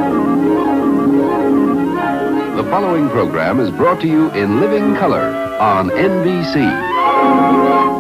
The following program is brought to you in living color on NBC.